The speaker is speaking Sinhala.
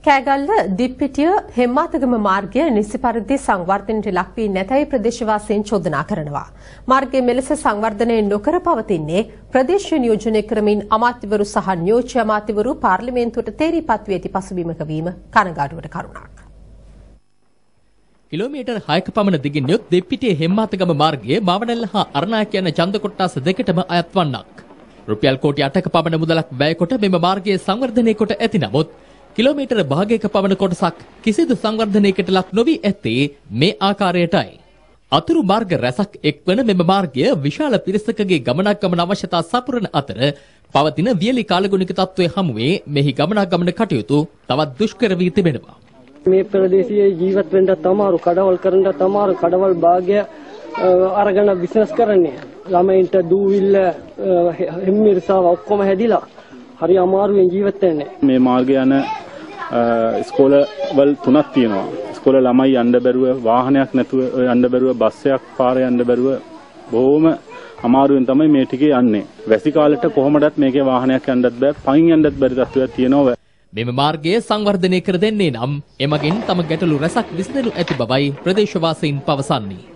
කෑගල්ල දිප්පිටිය හෙම්මාතගම මාර්ගය නිසි පරිදි සංවර්ධනයට ලක් වී නැතැයි ප්‍රදේශවාසීන් චෝදනා කරනවා. මාර්ගය මෙලෙස සංවර්ධනය නොකර පවතින්නේ ප්‍රදේශ නියෝජනය කරමින් අමාත්‍යවරු සහ නියෝජ්‍ය අමාත්‍යවරු පාර්ලිමේන්තුවට තේරීපත් වී ඇති පසුබිමක වීම කනගාටුවට කරුණක්. කිලෝමීටර් 6ක පමණ දිගින් යුත් දිප්පිටිය හෙම්මාතගම මාර්ගයේ මාවනැල්ල හා අරණායක යන ඡන්ද කොට්ටාස දෙකටම අයත් වන්නක්. රුපියල් කෝටි 8ක පමණ මුදලක් වැය කොට මෙම මාර්ගයේ සංවර්ධනය කොට ඇති නමුත් කිලෝමීටර භාගයක පමණ කොටසක් කිසිදු සංවර්ධනයකට ලක් නොවී ඇත්තේ මේ ආකාරයටයි. අතුරු මාර්ග රැසක් එක්වන මෙම මාර්ගය විශාල පිරිසකගේ ගමනාගමන අවශ්‍යතා සපුරන අතර පවතින වියලි කාලගුණික තත්ත්වයේ හමුවේ මෙහි ගමනාගමන කටයුතු තවත් දුෂ්කර වී තිබෙනවා. මේ ප්‍රදේශයේ ජීවත් වෙන්න තමාරු කඩවල් කරන්න තමාරු කඩවල් භාගය අරගෙන බිස්නස් කරන්නේ. ළමයින්ට දූවිල්ල හිමිරිසාව ඔක්කොම හැදිලා හරි අමාරුවෙන් ජීවත් වෙන්නේ. මේ මාර්ගය යන ඉස්කෝලවල තුනක් තියෙනවා. ඉස්කෝල ළමයි යන්න බැරුව වාහනයක් නැතුව යන්න බැරුව බස් එකක් පාරේ යන්න බැරුව බොහොම අමාරුවෙන් තමයි මේ ටිකේ යන්නේ. වැසි කාලෙට කොහොමදත් මේකේ වාහනයක් යන්නත් බෑ, පයින් යන්නත් බැරි තත්ත්වයක් තියෙනවා. මෙම මාර්ගය සංවර්ධනය කර දෙන්නේ නම් එමගින් තම ගැටලු රැසක් විසඳනු ඇති බවයි ප්‍රදේශවාසීන් පවසන්නේ.